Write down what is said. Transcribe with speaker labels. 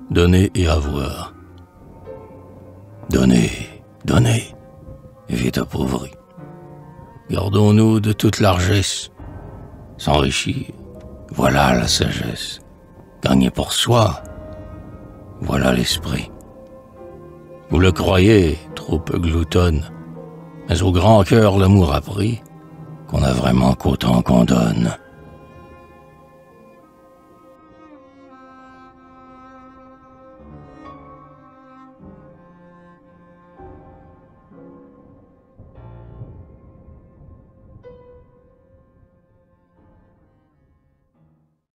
Speaker 1: donner et avoir. Donner, donner, et vite appauvri. Gardons-nous de toute largesse. S'enrichir, voilà la sagesse. Gagner pour soi, voilà l'esprit. Vous le croyez, troupe gloutonne, mais au grand cœur l'amour a pris qu'on a vraiment qu'autant qu'on donne.